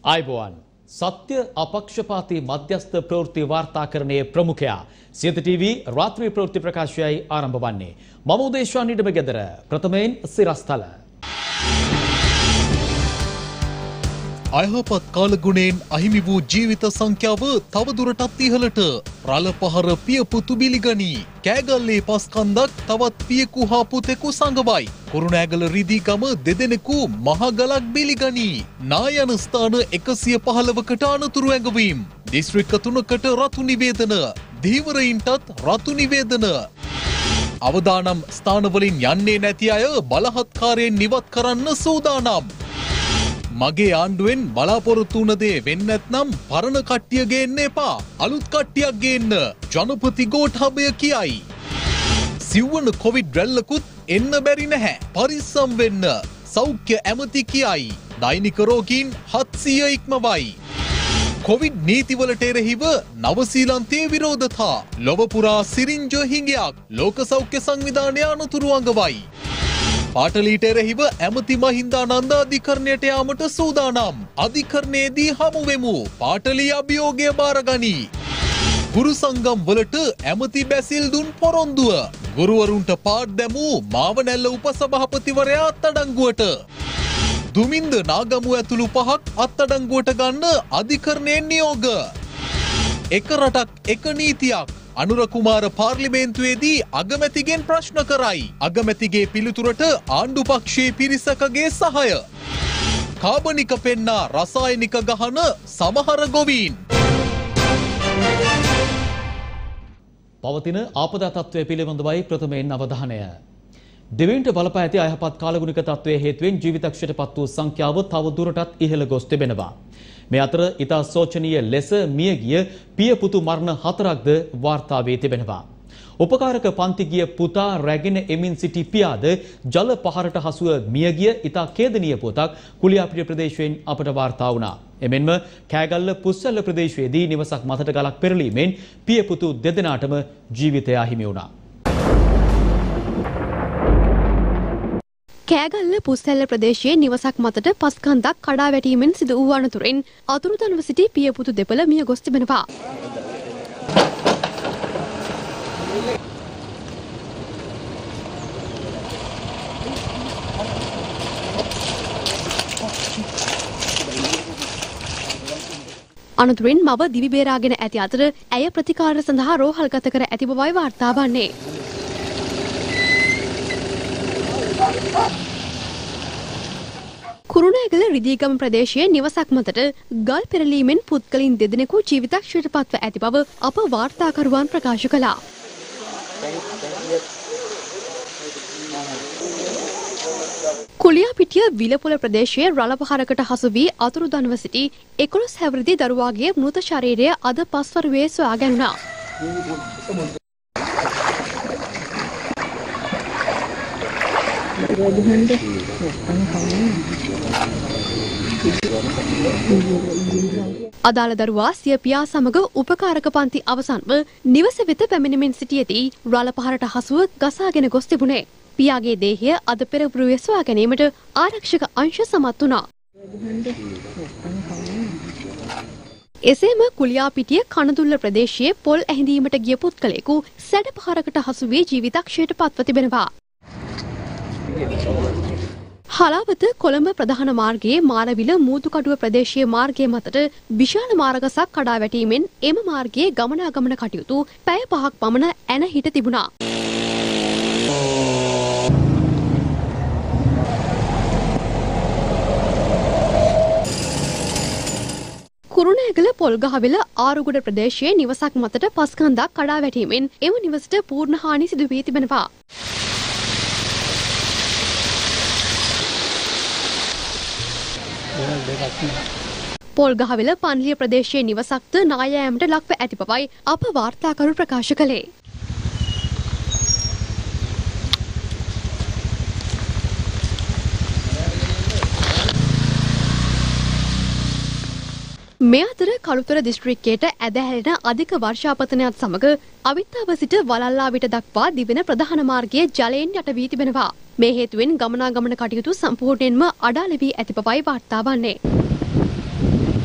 आयुबोवन सत्य अपक्षपाती मध्यस्थ प्रवृत्ति वार्ताकरणे प्रमुखया सियත टीवी रात्रि प्रवृत्ति प्रकाशयයි ආරම්භ වන්නේ මම උදේශාන් නිඩම ගෙදර ප්‍රථමයෙන් සිරස්තල අයහපත් කාලගුණයෙන් අහිමි වූ ජීවිත සංඛ්‍යාව තවදුරටත් ඉහළට රළ පහර පිය පුතු බිලිගනී කෑගල්ලේ පස්කන්දක් තවත් පියෙකු හා පුතෙකු සංගවයි කුරුණෑගල රිදීගම දෙදෙනෙකු මහගලක් බිලිගනී නායන ස්ථාන 115කට අනතුරු ඇඟවීම් දිස්ත්‍රික්ක 3කට රතු නිවේදන ධීවරයින්ටත් රතු නිවේදන අවදානම් ස්ථානවලින් යන්නේ නැති අය බලහත්කාරයෙන් නිවත් කරන්න සූදානම් මගේ ආණ්ඩුවෙන් බලාපොරොත්තු වුණ දේ වෙන්නේ නැත්නම් පරණ කට්ටිය ගේන්න එපා අලුත් කට්ටියක් ගේන්න ජනපති ගෝඨාභය කියයි සිව්වන කොවිඩ් රැල්ලකුත් එන්න බැරි නැහැ පරිස්සම් වෙන්න සෞඛ්‍ය ඇමති කියයි දෛනික රෝගීන් 700 ඉක්මවයි කොවිඩ් නීතිවලට එරෙහිව නවසීලන්තයේ විරෝධතා ලොව පුරා සිරින්ජ හිඟයක් ලෝක සෞඛ්‍ය සංවිධානය අනතුරු අඟවයි පාටලීට එරෙහිව ඇමති මහින්දානන්ද අධිකරණයට යාමට සූදානම් අධිකරණයේදී හමු වෙමු පාටලී අභියෝගය බාරගනී ගුරු සංගම් වලට ඇමති බැසිල් දුන් පොරොන්දුව ගුරුවරුන්ට පාඩ් දැමූ මාවනැල්ල උපසභාපතිවරයා අත්අඩංගුවට දුමින්ද නාගමු ඇතුළු 5ක් අත්අඩංගුවට ගන්න අධිකරණයෙන් නියෝග එක රටක් එක නීතියක් අනුර කුමාර පාර්ලිමේන්තුවේදී අගමැතිගෙන් ප්‍රශ්න කරයි. අගමැතිගේ පිළිතුරට ආණ්ඩු පක්ෂයේ පිරිසකගේ සහාය. කාබනික පෙන්නා රසායනික ගහන සමහර ගොවීන්. පවතින ආපදා තත්ත්වය පිළිබඳවයි ප්‍රථමයෙන් අවධානය. දෙවියන්ට බලපා ඇති අයහපත් කාලගුණික තත්ත්වයේ හේතුවෙන් ජීවිතක්ෂයට පත් වූ සංඛ්‍යාව තව දුරටත් ඉහළ ගොස් තිබෙනවා. මේ අතර ඉතා සෝචනීය ලෙස මියගිය පිය පුතු මරණ 4ක්ද වාර්තා වී තිබෙනවා. උපකාරක පන්ති ගිය පුතා රැගෙන එමින් සිටි පියාද ජල පහරට හසුව මියගිය ඉතා ඛේදනීය පුවතක් කුලියාපිටිය ප්‍රදේශයෙන් අපට වාර්තා වුණා. එමෙන්ම කෑගල්ල පුස්සැල්ල ප්‍රදේශයේදී නිවසක් මතට ගලක් පෙරලීමෙන් පිය පුතු දෙදෙනාටම ජීවිතය අහිමි වුණා. කෑගල්ල පුස්සැල්ල ප්‍රදේශයේ නිවසක් මතට පස්කන්දක් කඩා වැටීමෙන් සිදු වූ අනතුරින් අතුරුදන්ව සිටි පිය පුතු දෙපළ මිය ගොස් තිබෙනවා. අනතුරින් මව දිවි බේරාගෙන ඇති අතර ඇය ප්‍රතිකාර සඳහා රෝහල්ගත කර ඇති බවයි වාර්තා වන්නේ. කුරුණෑගල රිදීගම ප්‍රදේශයේ නිවසක් මතට ගල් පෙරලීමෙන් පුද්ගලයන් දෙදෙනෙකු ජීවිතක්ෂයට පත්ව ඇති බව අප වාර්තාකරුවන් ප්‍රකාශ කළා. කුලියාපිටිය විලපොළ ප්‍රදේශයේ රළපහරකට හසු වී අතුරුදන්ව සිටි 11 හැවිරිදි දරුවාගේ මෘත ශරීරය අද පස්වරුවේ සොයා ගැනුණා. අදාළ දරුවා සිය පියා සමග උපකාරක පන්ති අවසන්ව නිවස වෙත පැමිණෙමින් සිටියදී රළ පහරට හසුව ගසාගෙන ගොස් තිබුණේ. පියාගේ දේහය අද පෙරපුරුවේ සොයා ගැනීමට ආරක්ෂක අංශ සමත් වුණා. එසේම කුලියාපිටිය කනදුල්ල ප්‍රදේශයේ පොල් ඇහිඳීමට ගිය පුද්ගලයෙකු සැඩ පහරකට හසු වී ජීවිතක්ෂයට පත්ව තිබෙනවා. හලාවත කොළඹ ප්‍රධාන මාර්ගයේ මාරවිල මූදුකඩුව ප්‍රදේශීය මාර්ගයේ මතට විශාල මාර්ගසක් කඩා වැටීමෙන් එම මාර්ගයේ ගමනාගමන කටයුතු පැය 5ක් පමණ ඇන හිට තිබුණා. කුරුණෑගල පොල්ගහවෙල ආරුගොඩ ප්‍රදේශයේ නිවසක් මතට පස්කන්දක් කඩා වැටීමෙන් එම නිවසට පූර්ණ හානි සිදු වී තිබෙනවා. පොල්ගහවෙල පන්ලිය ප්‍රදේශයේ නිවසක්ද නායෑමට ලක්ව ඇති බවයි අප වාර්තාකරු ප්‍රකාශ කළේ. මේ අතර කළුතර දිස්ත්‍රික්කයට ඇදහැරෙන අධික වර්ෂාපතනයත් සමග අවිත්තාව සිට වලල්ලාවිට දක්වා දිවෙන ප්‍රධාන මාර්ගයේ ජලයෙන් යට වී තිබෙනවා. මේ හේතුවෙන් ගමනාගමන කටයුතු සම්පූර්ණයෙන්ම අඩාල වී ඇති බවයි වාර්තා වන්නේ.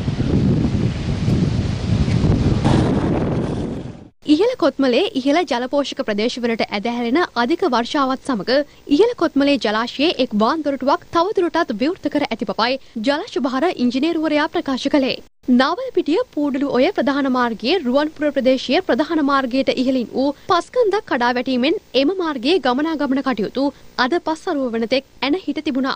කොත්මලේ ඉහළ ජලපෝෂක ප්‍රදේශවලට ඇදහැරෙන අධික වර්ෂාවත් සමග ඉහළ කොත්මලේ ජලාශයේ එක් වාන්දොරටුවක් තවදුරටත් විවෘත කර ඇති බවයි ජලාශ භාර ඉංජිනේරුවරයා ප්‍රකාශ කළේ. නාවලපිටිය පූඩලු ඔය ප්‍රධාන මාර්ගයේ රුවන්පුර ප්‍රදේශයේ ප්‍රධාන මාර්ගයට ඉහළින් වූ පස්කන්දක් කඩා වැටීමෙන් එම මාර්ගයේ ගමනාගමන කටයුතු අද පස්වරුව වනතෙක් ඇන හිට තිබුණා.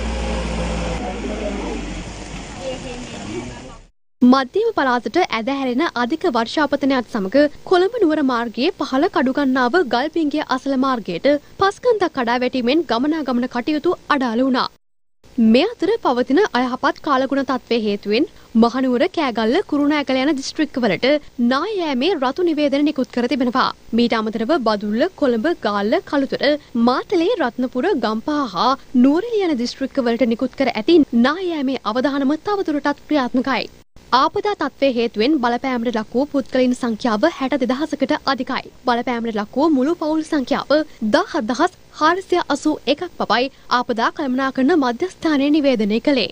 මධ්‍යම පළාතට ඇදහැරෙන අධික වර්ෂාපතනයත් සමග කොළඹ නුවර මාර්ගයේ පහළ කඩුගන්නාව ගල්පිංගිය අසල මාර්ගයට පස්කන්දක් කඩා වැටීමෙන් ගමනාගමන කටයුතු අඩාල වුණා. මේ අතර පවතින අයහපත් කාලගුණ තත්ත්වයේ හේතුවෙන් මහනුවර කෑගල්ල කුරුණෑගල යන දිස්ත්‍රික්කවලට නාය යෑමේ රතු නිවේදන නිකුත් කර තිබෙනවා. මීට අමතරව බදුල්ල, කොළඹ, ගාල්ල, කළුතර, මාතලේ, රත්නපුර, ගම්පහ හා නුවරඑළිය යන දිස්ත්‍රික්කවලට නිකුත් කර ඇති නාය යෑමේ අවධානම තවදුරටත් ක්‍රියාත්මකයි. ආපදා තත්ත්වයේ හේතුවෙන් බලපෑමට ලක් වූ පුද්ගලයන් සංඛ්‍යාව 62000කට අධිකයි. බලපෑමට ලක් වූ මුළු පවුල් සංඛ්‍යාව 17481ක් බවයි ආපදා කළමනාකරන මධ්‍යස්ථානයේ නිවේදනය කළේ.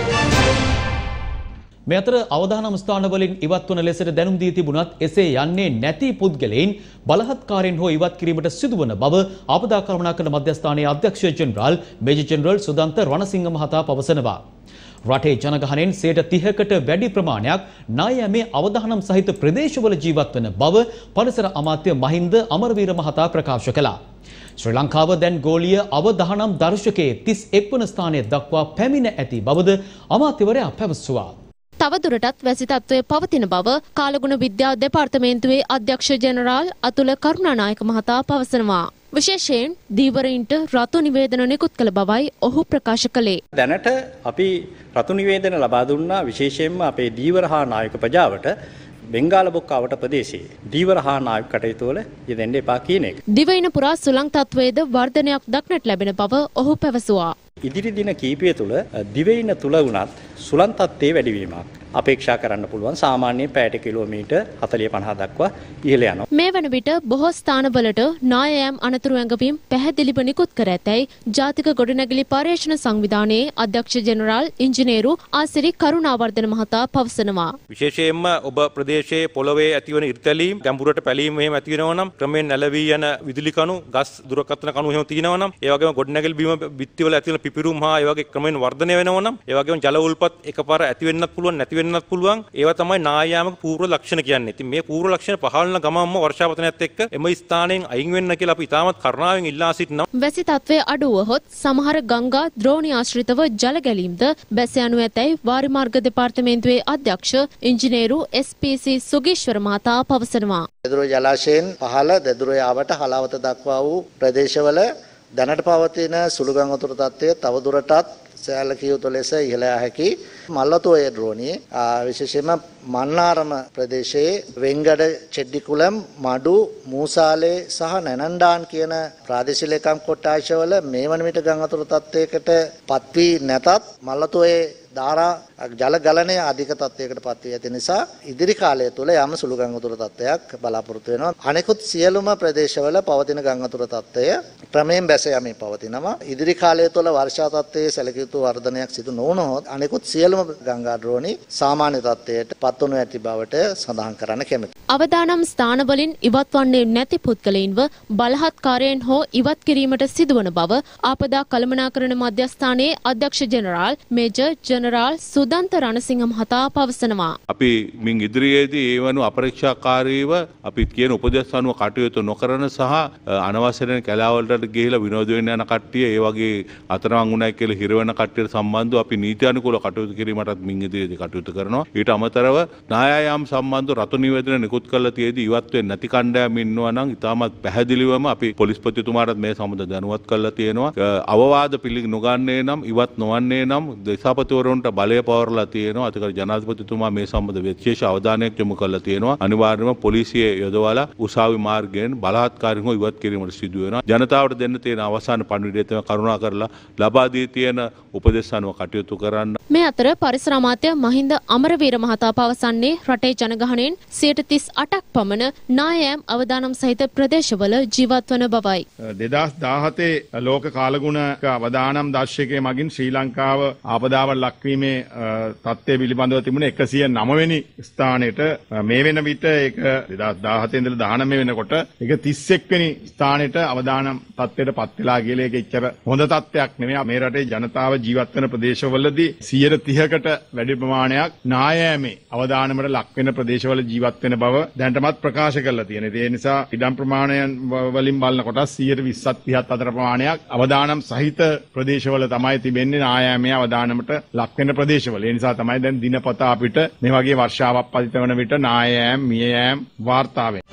මේ අතර අවදානම් ස්ථානවලින් ඉවත් වන ලෙසට දැනුම් දී තිබුණත් එසේ යන්නේ නැති පුද්ගලයන් බලහත්කාරයෙන් හෝ ඉවත් කිරීමට සිදුවන බව ආපදා කළමනාකරන මධ්‍යස්ථානයේ අධ්‍යක්ෂ general major general Sudantha Ranasinghe මහතා පවසනවා. රටේ ජනගහනයෙන් 30%කට වැඩි ප්‍රමාණයක් නායෑමේ අවදානම් සහිත ප්‍රදේශවල ජීවත් වන බව පරිසර අමාත්‍ය මහින්ද අමරවීර මහතා ප්‍රකාශ කළා. ශ්‍රී ලංකාව දැන් ගෝලීය අවදානම් දර්ශකයේ 31 වන ස්ථානය දක්වා පැමිණ ඇති බවද අමාත්‍යවරයා පැවසුවා. තවදුරටත් වැසි තත්ත්වය පවතින බව කාලගුණ විද්‍යා දෙපාර්තමේන්තුවේ අධ්‍යක්ෂ ජෙනරාල් අතුල කරුණානායක මහතා පවසනවා. විශේෂයෙන් දීවරයින්ට රතු නිවේදන නිකුත් කළ බවයි ඔහු ප්‍රකාශ කළේ. දැනට අපි රතු නිවේදන ලබා දුන්නා විශේෂයෙන්ම අපේ දීවර හා නායක ප්‍රජාවට බෙන්ගාල බොක්කාවට ප්‍රදේශයේ දීවර හා නායක කටයුතු වල යෙදෙන්න එපා කියන එක. දිවයින පුරා සුළං තත්ත්වයේද වර්ධනයක් දක්නට ලැබෙන බව ඔහු පැවසුවා. ඉදිරි දින කීපය තුළ දිවයින තුල වුණත් සුළං තත්ත්වයේ වැඩිවීමක් අපේක්ෂා කරන්න පුළුවන්. සාමාන්‍යයෙන් පැයට කිලෝමීටර් 40-50 දක්වා ඉහළ යනවා. මේ වන විට බොහෝ ස්ථානවලට නායෑම් අනතුරු ඇඟවීම් පැහැදිලිව නිකුත් කර ඇතැයි ජාතික ගොඩනැගිලි පර්යේෂණ සංවිධානයේ අධ්‍යක්ෂ ජෙනරාල් ඉංජිනේරු ආසිරි කරුණාවර්ධන මහතා පවසනවා. විශේෂයෙන්ම ඔබ ප්‍රදේශයේ පොළවේ ඇතිවන ඉර්තලීම්, ගැඹුරට පැලීම් එහෙම ඇති වෙනවා නම් ක්‍රමයෙන් නැලවී යන විදුලි කණු, ගස් දුරකථන කණු එහෙම තියෙනවා නම්, ඒ වගේම ගොඩනැගිලි බිම බිත්තිවල ඇතිවන පිපිරුම් හා ඒ වගේ ක්‍රමයෙන් වර්ධනය වෙනවා නම්, ඒ වගේම ජල උල්පත් එකපාර ඇති වෙන්නත් පුළුවන්, නැති වෙන්නත් පුළුවන්. ඒවා තමයි නායෑමක පූර්ව ලක්ෂණ කියන්නේ. ඉතින් මේ පූර්ව ලක්ෂණ පහළන ගමම්ම වර්ෂාපතනයත් එක්ක එම ස්ථානයෙන් අයින් වෙන්න කියලා අපි ඉතාමත් කරුණාවෙන් ඉල්ලා සිටිනවා. වැසි තත්ත්වයේ අඩු වුවහොත් සමහර ගංගා ද්‍රෝණි ආශ්‍රිතව ජල ගැලීම්ද බැස යනු ඇතැයි වාරි මාර්ග දෙපාර්තමේන්තුවේ අධ්‍යක්ෂ ඉංජිනේරු SPC සුගීශ්වර මහතා පවසනවා. දෙදුරුව ජලාශයෙන් පහළ දෙදුරුව යාවට හලාවත දක්වා වූ ප්‍රදේශවල දැනට පවතින සුළු ගං වතුර තත්ත්වය තවදුරටත් සෑහලකිය යුතු ලෙස ඉහළ යා හැකි. මල්වතුව ද්‍රෝණියේ විශේෂයෙන්ම මන්නාරම ප්‍රදේශයේ වෙංගඩ, චෙඩ්ඩිකුලම්, මඩු, මූසාලේ සහ නැනන්ඩාන් කියන ප්‍රාදේශීය ලේකම් කොට්ටාශවල මේ වන විට ගං වතුර තත්ත්වයකට පත්වී නැතත් මල්වතුවේ ධාරා ජල ගලනය අධික තත්ත්වයකට පත් වී ඇති නිසා ඉදිරි කාලය තුළ යම් සුළු ගං වතුර තත්ත්වයක් බලාපොරොත්තු වෙනවා. අනෙකුත් සියලුම ප්‍රදේශවල පවතින ගං වතුර තත්ත්වය ක්‍රමයෙන් බැස යමින් පවතිනවා. ඉදිරි කාලය තුළ වර්ෂා තත්ත්වයේ සැලකිය යුතු වර්ධනයක් සිදු නොවුනොත් අනෙකුත් සියලුම ගංගා ද්‍රෝණි සාමාන්‍ය තත්ත්වයට පත්වනු ඇති බවට සඳහන් කරන්න කැමැතියි. අවදානම් ස්ථානවලින් ඉවත් වන්නේ නැති පුද්ගලයින්ව බලහත්කාරයෙන් හෝ ඉවත් කිරීමට සිදුවන බව ආපදා කළමනාකරන මධ්‍යස්ථානයේ අධ්‍යක්ෂ general major general Sudantha Ranasinghe මහතා පවසනවා. අපි මින් ඉදිරියේදී ඒ වනු අපරීක්ෂාකාරීව අපි කියන උපදෙස් අනුව කටයුතු නොකරන සහ අනවසරයෙන් කැලාවලට ගිහිලා විනෝද වෙන්න යන කට්ටිය ඒ වගේ අතරමං උණයි කියලා හිරවන කට්ටියට සම්බන්ධව අපි නීති අනුකූල කටයුතු කිරීමටත් මින් ඉදිරියේදී කටයුතු කරනවා. ඊට අමතරව නායෑම් සම්බන්ධව රතු නිවේදන නිකුත් කරලා තියේදී ඉවත් වෙන්නේ නැති කණ්ඩායම් ඉන්නවා නම් ඉතාමත් පැහැදිලිවම අපි පොලිස්පතිතුමාටත් මේ සම්බන්ධව දැනුවත් කරලා තියෙනවා. අවවාද පිළි නොගන්නේ නම් ඉවත් නොවන්නේ නම් දේශාපතිවරුන්ට බලය පවරලා තියෙනවා. අතිගරු ජනාධිපතිතුමා මේ සම්බන්ධ විශේෂ අවධානයක් යොමු කරලා තියෙනවා. අනිවාර්යයෙන්ම පොලිසිය යොදවලා උසාවි මාර්ගයෙන් බලහත්කාරීව ඉවත් කිරීමට සිදු වෙනවා. ජනතාවට දෙන්න තියෙන අවසාන පණිවිඩය තමයි කරුණා කරලා ලබා දී තියෙන උපදෙස් අනුව කටයුතු කරන්න. මේ අතර පරිසර අමාත්‍ය මහින්ද අමරවීර මහතා පවසන්නේ රටේ ජනගහනයෙන් 38% පමණ නායෑම් අවදානම් සහිත ප්‍රදේශවල ජීවත් වන බවයි. 2017 ලෝක කාලගුණක අවදානම් දර්ශකයේ මගින් ශ්‍රී ලංකාව ආපදාවට ලක්වීමේ තත්ත්වය පිළිබඳව තිබුණ 109 වෙනි ස්ථානයට මේ වෙන විට ඒක 2017 ඉඳලා 19 වෙනකොට ඒක 31 වෙනි ස්ථානයට අවදානම් තත්ත්වයට පත් වෙලා කියලා ඒක එච්චර හොඳ තත්ත්වයක් නෙමෙයි. මේ රටේ ජනතාව ජීවත් වෙන ප්‍රදේශවලදී 130කට වැඩි ප්‍රමාණයක් නායෑමේ අවදානමට ලක් වෙන ප්‍රදේශවල ජීවත් වෙන බව දැනටමත් ප්‍රකාශ කරලා තියෙනවා. ඒ නිසා ඉඩම් ප්‍රමාණයන් වලින් බලනකොට 120ත් 30ත් අතර ප්‍රමාණයක් අවදානම් සහිත ප්‍රදේශවල තමයි තිබෙන්නේ නායෑමේ අවදානමට ලක් වෙන ප්‍රදේශවල. ඒ නිසා තමයි දැන් දිනපතා අපිට මේ වගේ වර්ෂාවක් පතිත වන විට නායෑම් මියෑම් වාර්තා වෙන්නේ.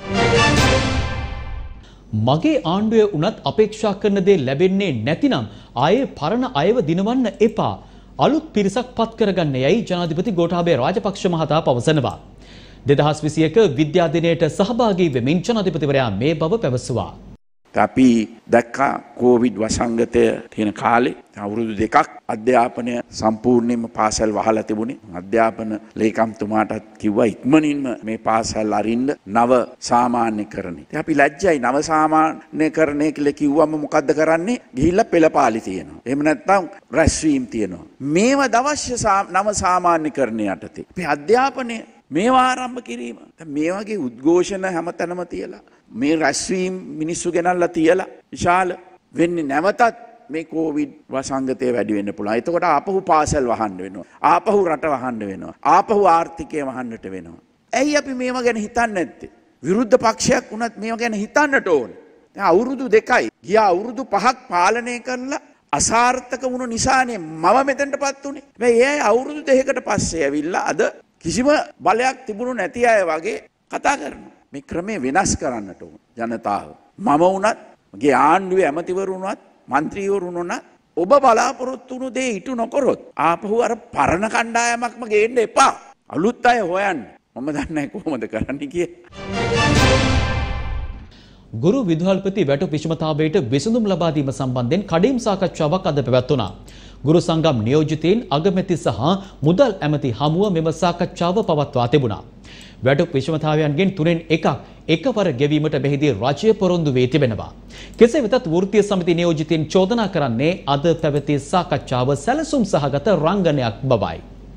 මගේ ආණ්ඩුවේ උනත් අපේක්ෂා කරන දේ ලැබෙන්නේ නැතිනම් ආයේ පරණ අයව දිනවන්න එපා. අලුත් පිරිසක් පත් කරගන්න යයි ජනාධිපති ගෝඨාභය රාජපක්ෂ මහතා පවසනවා. 2021 විද්‍යා දිනයට සහභාගී වෙමින් ජනාධිපතිවරයා මේ බව පැවසුවා. අපි දැක්කා කොවිඩ් වසංගතය තියෙන කාලේ අවුරුදු 2ක් අධ්‍යාපනය සම්පූර්ණයෙන්ම පාසල් වහලා තිබුණේ. අධ්‍යාපන ලේකම්තුමාටත් කිව්වා ඉක්මනින්ම මේ පාසල් අරින්න නව සාමාන්‍යකරණය. ඉතින් අපි ලැජ්ජයි නව සාමාන්‍යකරණය කියලා කිව්වම මොකද්ද කරන්නේ? ගිහිල්ලා පෙළපාලි තියෙනවා. එහෙම නැත්නම් රැස්වීම් තියෙනවා. මේවා දවශ්‍ය නව සාමාන්‍යකරණය යටතේ. අපි අධ්‍යාපනය මේවා ආරම්භ කිරීම. මේ වගේ උද්ඝෝෂණ හැමතැනම තියලා මේ රැස්වීම් මිනිස්සු ගෙනල්ලා තියලා විශාල වෙන්නේ නැවතත් මේ කොවිඩ් වසංගතය වැඩි වෙන්න පුළුවන්. එතකොට ආපහු පාසල් වහන්න වෙනවා. ආපහු රට වහන්න වෙනවා. ආපහු ආර්ථිකය වහන්නට වෙනවා. ඇයි අපි මේවා ගැන හිතන්නේ නැත්තේ? විරුද්ධ පක්ෂයක් වුණත් මේවා ගැන හිතන්නට ඕනේ. දැන් අවුරුදු 2යි ගියා අවුරුදු 5ක් පාලනය කරලා අසාර්ථක වුණු නිසානේ මම මෙතෙන්ටපත් උනේ. හැබැයි ඒ අවුරුදු 2කට පස්සේ ඇවිල්ලා අද කිසිම බලයක් තිබුණු නැති අය වගේ කතා කරනවා. මේ ක්‍රමය වෙනස් කරන්නට ඕන ජනතාව. මම වුණත් මගේ ආණ්ඩුවේ ඇමතිවරු වුණත් മന്ത്രിවරු වුණත් ඔබ බලාපොරොත්තු වුණු දේ ඉටු නොකරොත් ආපහු අර පරණ කණ්ඩායමක්ම ගේන්න එපා. අලුත් අය හොයන්න. මම දන්නේ නැහැ කොහොමද කරන්න කියලා. ගුරු විදුහල්පති වැටුප් විෂමතාවයට විසඳුම් ලබා දීම සම්බන්ධයෙන් කඩිම් සාකච්ඡාවක් අද පැවැත්වුණා. ගුරු සංගම් නියෝජිතයින් අගමැති සහ මුදල් ඇමති හමුව මෙම සාකච්ඡාව පවත්වා තිබුණා. වැටුප් විෂමතාවයන්ගෙන් තුනෙන් එකක් එකවර ගෙවීමට මෙහිදී රජය පොරොන්දු වී තිබෙනවා. කෙසේ වෙතත් වෘත්තීය සමිති නියෝජිතයින් චෝදනා කරන්නේ අද පැවති සාකච්ඡාව සැලසුම් සහගත රංගනයක් බවයි.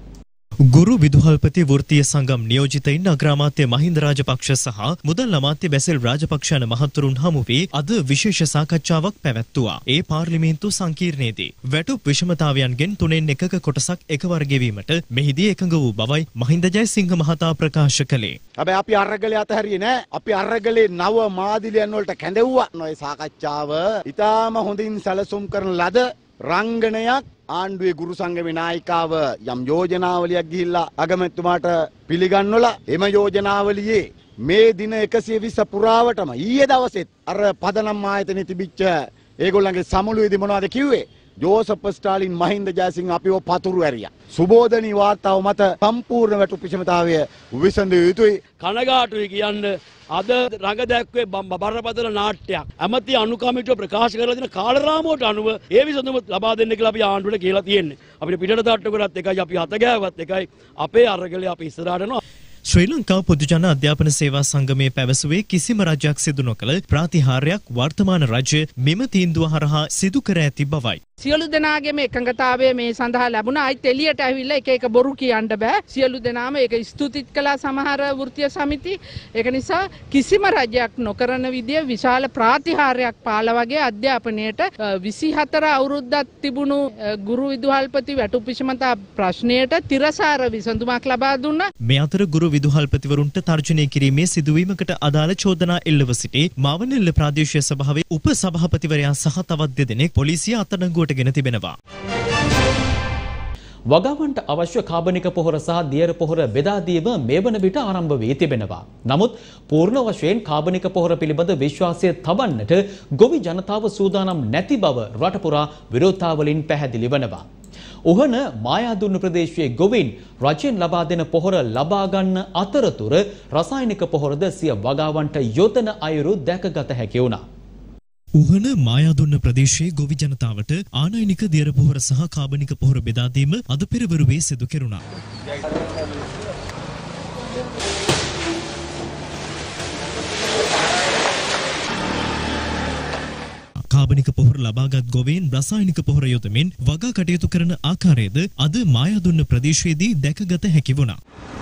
ගුරු විදුහල්පති වෘත්තීය සංගම් නියෝජිතයින් අග්‍රාමාත්‍ය මහින්ද රාජපක්ෂ සහ මුදල් අමාත්‍ය බැසිල් රාජපක්ෂ යන මහතුරුන් හමු වී අද විශේෂ සාකච්ඡාවක් පැවැත්තුවා. ඒ පාර්ලිමේන්තු සංකීර්ණයේදී වැටුප් විෂමතාවයන්ගෙන් තුනෙන් එකක කොටසක් එකවර ගෙවීමට මෙහිදී එකඟ වූ බවයි මහින්ද ජයසිංහ මහතා ප්‍රකාශ කළේ. හැබැයි අපි අරගලේ අතහැරියේ නෑ. අපි අරගලේ නව මාදිලියන් වලට කැඳෙව්වා. නොයි සාකච්ඡාව ඊටාම හොඳින් සැලසුම් කරන ලද රංගනයක්. ආණ්ඩුවේ ගුරු සංගමේ නායිකාව යම් යෝජනාවලියක් ගිහිල්ලා අගමැතිතුමාට පිළිගන්නවලා එම යෝජනාවලියේ මේ දින 120 පුරාවටම ඊයේ දවසෙත් අර පදනම් ආයතනයේ තිබිච්ච ඒගොල්ලන්ගේ සමුළුවේදී මොනවද කිව්වේ? ජෝසප් ස්ටාලින් මහින්ද ජයසිංහ අපිව පතුරු ඇරියා. සුබෝධනී වාර්තාව මත සම්පූර්ණ වැටුප් විෂමතාවය විසඳිය යුතුයි. කනගාටුයි කියන්නේ අද රඟ දැක්වේ බරපතල නාට්‍යයක්. ඇමති අනුකමිටුව ප්‍රකාශ කරලා දෙන කාලරාමුවට අනුව ඒ විසඳුම ලබා දෙන්න කියලා අපි ආණ්ඩුවට කියලා තියෙන්නේ. අපිට පිටට තට්ටු කරත් එකයි අපි හත ගෑවත් එකයි අපේ අරගලේ අපි ඉස්සරහට යනවා. ශ්‍රී ලංකා පොදුජන අධ්‍යාපන සේවා සංගමයේ පැවසුවේ කිසිම රජයක් සිදු නොකළ ප්‍රාතිහාර්යයක් වර්තමාන රජය මෙම තීන්දුව හරහා සිදු කර ඇති බවයි. සියලු දෙනාගේම එකඟතාවය මේ සඳහා ලැබුණා. අයිත් එළියට ඇවිල්ලා එක එක බොරු කියන්න බෑ. සියලු දෙනාම ඒක ස්තුතිත් කළා සමහර වෘත්තීය සමිති. ඒක නිසා කිසිම රජයක් නොකරන විදිය විශාල ප්‍රාතිහාර්යයක් පාලා වගේ අධ්‍යාපනයට 24 අවුරුද්දක් තිබුණු ගුරු විදුහල්පති වැටුප් විෂමතා ප්‍රශ්නයට තිරසාර විසඳුමක් ලබා දුන්නා. මේ අතර ගුරු විදුහල්පතිවරුන්ට තර්ජනය කිරීමේ සිදුවීමකට අදාළ චෝදනා එල්ලව සිටි මාවනෙල්ල ප්‍රාදේශීය සභාවේ උප සභාපතිවරයා සහ තවත් දෙදෙනෙක් පොලිසිය අත්අඩංගුවට ගෙන තිබෙනවා. වගාවන්ට අවශ්‍ය කාබනික පොහොර සහ දියර පොහොර බෙදා දීම මේ වන විට ආරම්භ වී තිබෙනවා. නමුත් පූර්ණ වශයෙන් කාබනික පොහොර පිළිබඳ විශ්වාසය තබන්නට ගොවි ජනතාව සූදානම් නැති බව රට පුරා විරෝධතාවලින් පැහැදිලි වනවා. උහන මායාදුන්න ප්‍රදේශයේ ගොවීන් රජයෙන් ලබා දෙන පොහොර ලබා ගන්න අතරතුර රසායනික පොහොරද සිය වගාවන්ට යොදන අයුරු දැකගත හැකි වුණා. උහන මායාදුන්න ප්‍රදේශයේ ගොවි ජනතාවට ආනයනික දියර පොහොර සහ කාබනික පොහොර බෙදා දීම අද පෙරවරුවේ සිදු කෙරුණා. කාබනික පොහොර ලබාගත් ගොවීන් රසායනික පොහොර යොදමින් වගා කටයුතු කරන ආකාරයද අද මායාදුන්න ප්‍රදේශයේදී දැකගත හැකි වුණා.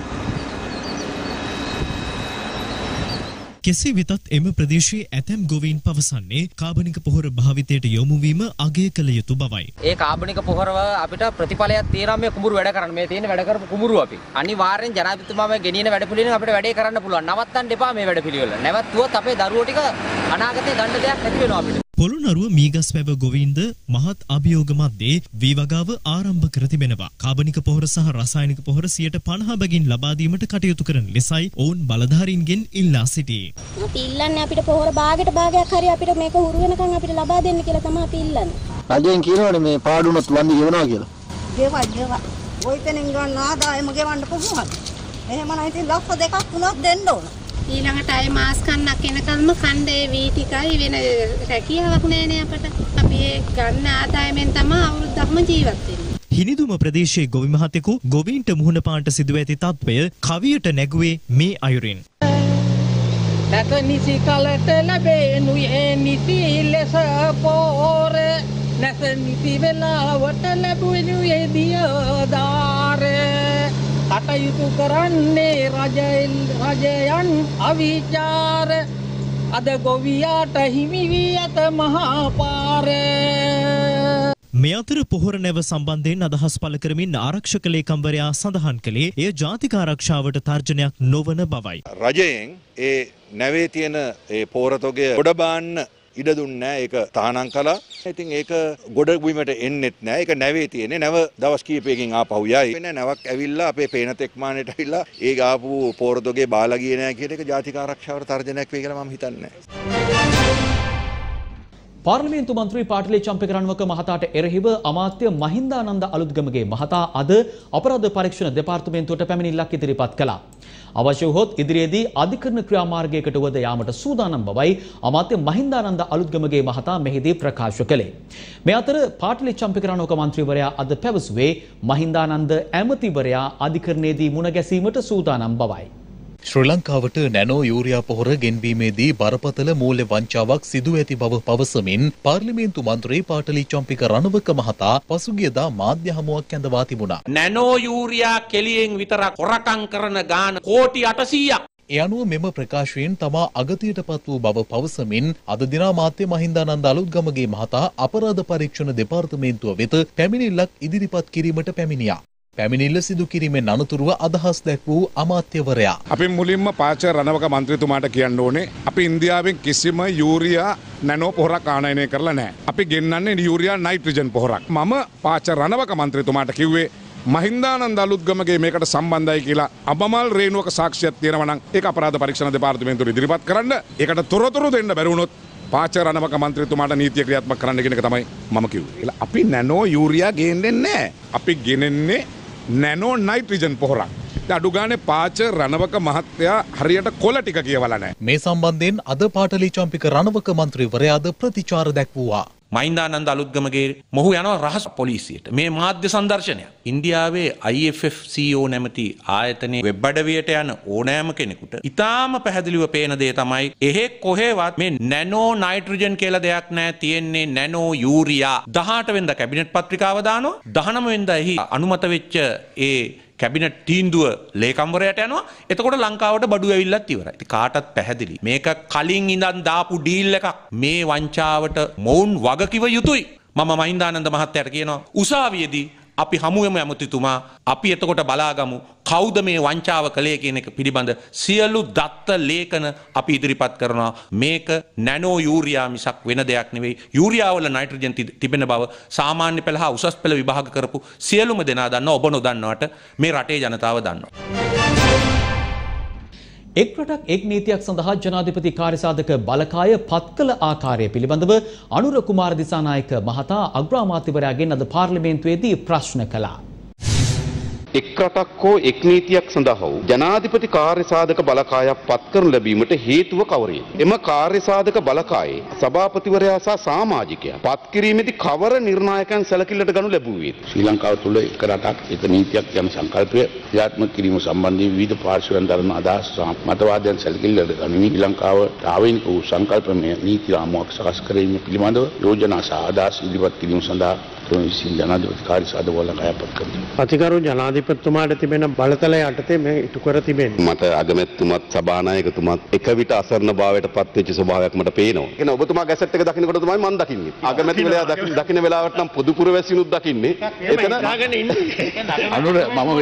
කෙසේ වෙතත් එම ප්‍රදේශයේ ඇතැම් ගොවීන් පවසන්නේ කාබනික පොහොර භාවිතයට යොමු වීම අගය කළ යුතු බවයි. ඒ කාබනික පොහොරව අපිට ප්‍රතිඵලයක් තියෙනවා මේ කුඹුරු වැඩ කරන්න. මේ තියෙන වැඩ කරපු කුඹුරු අපි. අනිවාර්යෙන් ජනාධිපතිතුමා මේ ගෙනියන වැඩපිළිවෙලෙන් අපිට වැඩේ කරන්න පුළුවන්. නවත්තන්න එපා මේ වැඩපිළිවෙල. නැවතුවොත් අපේ දරුවෝ ටික අනාගතේ ගන්න දෙයක් නැති වෙනවා අපිට. පොළොන්නරුව මීගස් වැව ගොවීන්ද මහත් අභියෝග මැද්දේ වීවගාව ආරම්භ කර තිබෙනවා. කාබනික පොහොර සහ රසායනික පොහොර 50% බැගින් ලබා දීමට කටයුතු කරන ලෙසයි ඔවුන් බලධාරීන්ගෙන් ඉල්ලා සිටියේ. අපි ඉල්ලන්නේ අපිට පොහොර භාගයක් හරි අපිට මේක හුරු වෙනකන් අපිට ලබා දෙන්න කියලා තමයි අපි ඉල්ලන්නේ. රජයෙන් කියනවනේ මේ පාඩුනොත් වන්දි ගෙවනවා කියලා. ගෙවා. ওই තැනින් ගන්න ආදායම ගෙවන්න පුළුවන්. එහෙම නම් ඉතින් ලක්ෂ 2ක් 3ක් දෙන්න ඕන. ඊළඟට අය මාස් කන්නක් එනකල්ම ඛණ්ඩේ වී ටිකයි වෙන රැකියාවක් නෑනේ අපට. අපි ඒ ගන්න ආදායමෙන් තමයි අවුරුද්දක්ම ජීවත් වෙන්නේ. හිනිදුම ප්‍රදේශයේ ගොවි මහතෙකු ගොවීන්ට මුහුණ පාන්ට සිදුව ඇති තත්ත්වය කවියට නැගුවේ මේ අයුරින්. නැත නිසි කලට ලැබෙනුයේ නිසි ලෙස පෝර නැත නිසි වෙලාවට ලැබුණුයේ දියදාර කටයුතු කරන්නේ රජයන් අවිචාර අද ගොවියාට හිමි වී ඇත මහා පාර. මේ අතර පොහොර නැව සම්බන්ධයෙන් අදහස් පළ කරමින් ආරක්ෂක ලේකම්වරයා සඳහන් කළේ එය ජාතික ආරක්ෂාවට තර්ජනයක් නොවන බවයි. රජයෙන් ඒ නැවේ තියෙන ඒ පොහොරතොගය ගොඩ බාන්න ඉඩ දුන්නේ නැහැ. ඒක තහනම් කළා. ඉතින් ඒක ගොඩ බිමට එන්නෙත් නැහැ. ඒක නැවේ තියෙන්නේ. නැව දවස් කිහිපයකින් ආපහු යයි. වෙන නැවක් ඇවිල්ලා අපේ පේන තෙක්මානෙට ඇවිල්ලා ඒ ආපු පොහොරතොගේ බාලා ගියේ නැහැ කියන එක ජාතික ආරක්ෂාවට තර්ජනයක් වෙයි කියලා මම හිතන්නේ නැහැ. පාර්ලිමේන්තු මන්ත්‍රී පාටිලි චම්පක රණවක මහතාට එරෙහිව අමාත්‍ය මහින්දානන්ද අලුත්ගමගේ මහතා අද අපරාධ පරීක්ෂණ දෙපාර්තමේන්තුවට පැමිණිල්ලක් ඉදිරිපත් කළා. අවශ්‍ය වුවහොත් ඉදිරියේදී අධිකරණ ක්‍රියාමාර්ගයකට වද යාමට සූදානම් බවයි අමාත්‍ය මහින්දානන්ද අලුත්ගමගේ මහතා මෙහිදී ප්‍රකාශ කළේ. මේ අතර පාටිලි චම්පක රණවක මන්ත්‍රීවරයා අද පැවසුවේ මහින්දානන්ද ඇමතිවරයා අධිකරණයේදී මුණ ගැසීමට සූදානම් බවයි. ශ්‍රී ලංකාවට නැනෝ යූරියා පොහොර ගෙන්වීමේදී බරපතල මූල්‍ය වංචාවක් සිදු ඇති බව පවසමින් පාර්ලිමේන්තු මන්ත්‍රී පාටලි චම්පක රණවක මහතා පසුගියදා මාධ්‍ය හමුවක් ඇඳවා තිබුණා. නැනෝ යූරියා කෙලියෙන් විතරක් හොරකම් කරන ගාන කෝටි 800ක්. ඒ අනුව මෙම ප්‍රකාශයෙන් තමා අගතියටපත් වූ බව පවසමින් අද දින අමාත්‍ය මහින්දානන්ද අලුත්ගමගේ මහතා අපරාධ පරීක්ෂණ දෙපාර්තමේන්තුව වෙත පැමිණිල්ලක් ඉදිරිපත් කිරීමට පැමිණියා. පැමිණිල්ල සිදු කිරීමෙන් අනතුරුව අදහස් දැක් වූ අමාත්‍යවරයා. අපි මුලින්ම පාච රණවක මන්ත්‍රීතුමාට කියන්න ඕනේ අපි ඉන්දියාවෙන් කිසිම යූරියා නැනෝ පොහොරක් ආනයනය කරලා නැහැ. අපි ගෙන්නන්නේ යූරියා නයිට්‍රජන් පොහොරක්. මම පාච රණවක මන්ත්‍රීතුමාට කිව්වේ මහින්දානන්ද අලුත්ගමගේ මේකට සම්බන්ධයි කියලා අබමල් රේණුවක සාක්ෂියක් තියෙනවා නම් ඒක අපරාධ පරීක්ෂණ දෙපාර්තමේන්තුවට ඉදිරිපත් කරන්න. ඒකට තොරතුරු දෙන්න බැරි වුණොත් පාච රණවක මන්ත්‍රීතුමාට නීතිය ක්‍රියාත්මක කරන්න කියන එක තමයි මම කිව්වේ. අපි නැනෝ යූරියා ගේන්නේ නැහැ. අපි ගෙනෙන්නේ නැනෝ නයිට්‍රජන් පොහොරක්. අඩු ගානේ පාච රණවක මහත්තයා හරියට කොළ ටික කියවලා නැහැ. මේ සම්බන්ධයෙන් අද පාටලි චම්පක රණවක මන්ත්‍රීවරයාද ප්‍රතිචාර දැක්වුවා. මහින්දානන්ද අලුත්ගමගේ මොහු යනවා රහස් පොලිසියට. මේ මාධ්‍ය සංදර්ශනය. ඉන්දියාවේ IFF CEO නැමැති ආයතනයේ වෙබ් අඩවියට යන ඕනෑම කෙනෙකුට ඉතාම පැහැදිලිව පේන දේ තමයි එහෙ කොහෙවත් මේ නැනෝ නයිට්‍රජන් කියලා දෙයක් නැහැ. තියෙන්නේ නැනෝ යූරියා. 18 වෙනිදා කැබිනට් පත්‍රිකාව දානවා. 19 වෙනිදා එහි අනුමත වෙච්ච ඒ කැබිනට් තීන්දුව ලේකම්වරයාට යනවා. එතකොට ලංකාවට බඩු ඇවිල්ලත් ඉවරයි. ඉතින් කාටත් පැහැදිලි. මේක කලින් ඉඳන් දාපු ඩීල් එකක්. මේ වංචාවට මොවුන් වගකිව යුතුයි. මම මහින්දානන්ද මහත්තයාට කියනවා උසාවියේදී අපි හමුවෙමු ඇමතිතුමා. අපි එතකොට බලාගමු කවුද මේ වංචාව කළේ කියන එක පිළිබඳ සියලු දත්ත ලේඛන අපි ඉදිරිපත් කරනවා. මේක නැනෝ යූරියා මිසක් වෙන දෙයක් නෙවෙයි. යූරියා වල නයිට්‍රජන් තිබෙන බව සාමාන්‍ය පෙළ හා උසස් පෙළ විභාග කරපු සියලුම දෙනා දන්නවා. ඔබ නොදන්නවට මේ රටේ ජනතාව දන්නවා. එක් රටක් එක් නීතියක් සඳහා ජනාධිපති කාර්යසාධක බලකාය පත් කළ ආකාරය පිළිබඳව අනුර කුමාර දිසානායක මහතා අග්‍රාමාත්‍යවරයාගෙන් අද පාර්ලිමේන්තුවේදී ප්‍රශ්න කළා. එක් රටක් හෝ එක් නීතියක් සඳහා වූ ජනාධිපති කාර්ය සාධක බලකායක් පත් කරනු ලැබීමට හේතුව කවරේද? එම කාර්ය සාධක බලකායේ සභාපතිවරයා සහ සමාජිකයා පත් කිරීමේදී කවර නිර්ණායකයන් සැලකිල්ලට ගනු ලැබුවේද? ශ්‍රී ලංකාව තුළ එක් රටක් එක නීතියක් යන සංකල්පය ක්‍රියාත්මක කිරීම සම්බන්ධයෙන් විවිධ පාර්ශ්වයන් දරන අදහස් සහ මතවාදයන් සැලකිල්ලට ගනිමින් ශ්‍රී ලංකාව ආවේනික වූ සංකල්පමය නීති රාමුවක් සකස් කිරීම පිළිබඳව යෝජනා සහ අදහස් ඉදිරිපත් කිරීම සඳහා ජනාධිපති කාර්ය සාධක බලකායක් පත් කරනවා. අතිගරු ජනාධිපතිතුමාට තිබෙන බලතල යටතේ මේ ඉටු කර තිබෙන්නේ. මට අගමැතිතුමත් සභානායකතුමත් එක විට අසරණ භාවයට පත් වෙච්ච ස්වභාවයක් මට පේනවා. ඒ කියන්නේ ඔබතුමා ගැසට් එක දකින්නකොට තමයි මම දකින්නේ. අගමැතිවරයා දකින්න වෙලාවට නම් පොදු පුරවැසිනුත් දකින්නේ. එතන අනුර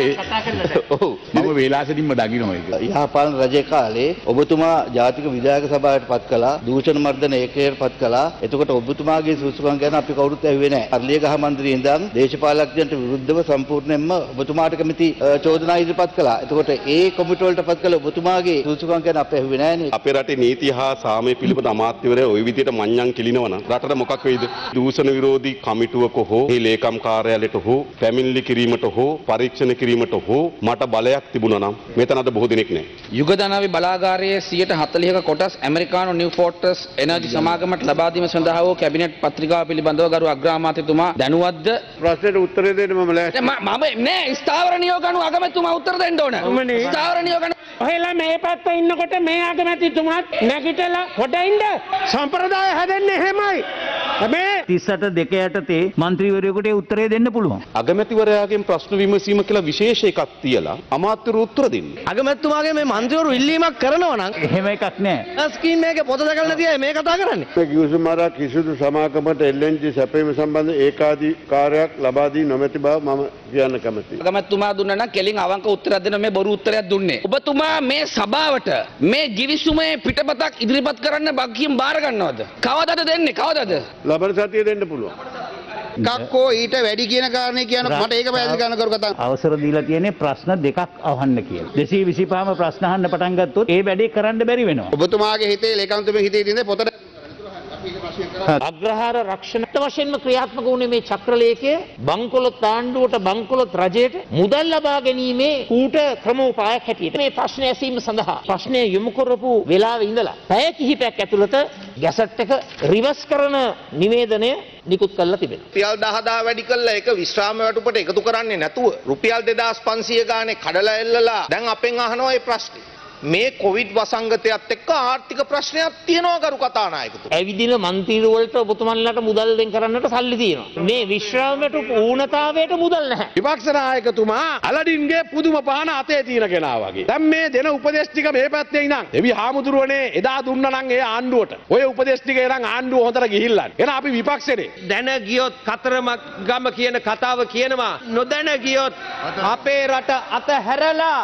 මම වේලාසෙදින්ම දකින්නවා ඒක. යහපාලන රජයේ කාලේ ඔබතුමා ජාතික විධායක සභාවට පත් කළා, දූෂණ මර්දන ඒකයට පත් කළා. එතකොට ඔබතුමාගේ සුසුකම් ගැන අපි කවුරුත් ඇහුවේ නැහැ. අර්ලියගහ මන්ත්‍රී ඉඳන් දේශපාලකයන්ට විරුද්ධව සම්පූර්ණයෙන්ම ඔබතුමාට කැමති චෝදනා ඉදිරිපත් කළා. එතකොට ඒ කොමිටු වලට පත් කළ ඔබතුමාගේ සුසුකම් ගැන අපි ඇහුවේ නැහැ. අපේ රටේ නීති හා සාමය පිළිබඳ අමාත්‍යවරයා ওই විදිහට මඤ්ඤම් කිලිනවා නම් රටට මොකක් වෙයිද? දූෂණ විරෝධී කමිටුවක හෝ මේ ලේකම් කාර්යාලයට හෝ පැමිණිලි කිරීමට හෝ පරීක්ෂණ කිරීමට හෝ මට බලයක් තිබුණා නම් මෙතන අද බොහෝ දෙනෙක් නැහැ. යුගදනාවේ බලාගාරයේ 140ක කොටස් ඇමරිකානු නිව් ෆෝර්ට්‍රස් එනර්ජි සමාගමට ලබා දීම සඳහා වූ කැබිනට් පත්‍රිකාව පිළිබඳව ගරු අග්‍රාමාත්‍යතුමා දැනුවත්ද? ප්‍රශ්නෙට උත්තර දෙන්න මම ලෑස්ති. මම නෑ ස්ථාවර නියෝග අනුව අගමැතිතුමා උත්තර දෙන්න ඕන. ස්ථාවර නියෝග ඔහෙලා මේ පැත්තේ ඉන්නකොට මේ අගමැතිතුමාත් නැගිටලා හොඩ ඉන්න සම්ප්‍රදාය හැදෙන්නේ එහෙමයි. මේ 38 දෙක යටතේ മന്ത്രിවරයෙකුට උත්තරය දෙන්න පුළුවන්. අගමැතිවරයාගෙන් ප්‍රශ්න විමසීම කියලා විශේෂ එකක් තියලා අමාත්‍යවරු උත්තර දෙන්නේ. අගමැතිතුමාගේ මේ മന്ത്രിවරු ඉල්ලීමක් කරනවා නම් එහෙම එකක් නෑ. ස්ක්‍රීන් එකේ පොත දැකලා නැති අය මේ කතා කරන්නේ. මේ කිව්සුමාරා කිසිදු සමාගමකට LNG සැපයීම සම්බන්ධ ඒකාධිකාරයක් ලබා දී නොමැති බව මම කියන්න කැමතියි. අගමැතිතුමා දුන්නා නම් කෙලින් අවංක උත්තරයක් දෙන්න මේ බොරු උත්තරයක් දුන්නේ. ඔබතුමා මේ සභාවට මේ ගිවිසුමේ පිටපතක් ඉදිරිපත් කරන්න බක්කියම් බාර ගන්නවද? කවදද දෙන්නේ? කවදද? ලබන සතියේ දෙන්න පුළුවන්. කක්කෝ ඊට වැඩි කියන කාරණේ කියන මට ඒක පැහැදිලි කරන්න කරු කතා. අවසර දීලා තියෙන්නේ ප්‍රශ්න දෙකක් අහන්න කියලා. 225ම ප්‍රශ්න අහන්න පටන් ගත්තොත් ඒ වැඩේ කරන්න බැරි වෙනවා. ඔබතුමාගේ හිතේ ලේකම්තුමේ හිතේ තියෙන පොතට අග්‍රහාර රක්ෂණ වශයෙන්ම ක්‍රියාත්මක වුණේ මේ චක්‍රලේඛය බංකොලොත් ආණ්ඩුවට බංකොලොත් රජයට මුදල් ලබා ගැනීමේ කූට ක්‍රමෝපායක් හැටියට මේ ප්‍රශ්න ඇසීම සඳහා ප්‍රශ්නය යොමු කරපු වෙලාවේ ඉඳලා පැය කිහිපයක් ඇතුළත ගැසට් එක රිවර්ස් කරන නිවේදනය නිකුත් කරලා තිබෙනවා. රුපියල් 10000 වැඩි කළා ඒක විශ්‍රාම වැටුපට එකතු කරන්නේ නැතුව රුපියල් 2500 ගානේ කඩලා එල්ලලා දැන් අපෙන් අහනවා මේ ප්‍රශ්නේ. මේ කොවිඩ් වසංගතයත් එක්ක ආර්ථික ප්‍රශ්නයක් තියෙනවා කරු කතානායකතුමා. ඇවිදින මන්ත්‍රීවරු වලට ඔබතුමන්ලාට මුදල් දෙන් කරන්නට සල්ලි තියෙනවා. මේ විශ්‍රාමයට ඌනතාවයට මුදල් නැහැ. විපක්ෂ නායකතුමා අලඩින්ගේ පුදුම පහන අතේ තියෙන කෙනා වගේ. දැන් මේ දෙන උපදේශ ටික මේ පැත්තේ ඉඳන් එවි හාමුදුරුවනේ එදා දුන්නා නම් ඒ ආණ්ඩුවට. ඔය උපදේශ ටික එරන් ආණ්ඩුව හොඳට ගිහිල්ලා. එහෙනම් අපි විපක්ෂනේ. දැන ගියොත් කතරමක් ගම කියන කතාව කියනවා. නොදැන ගියොත් අපේ රට අතහැරලා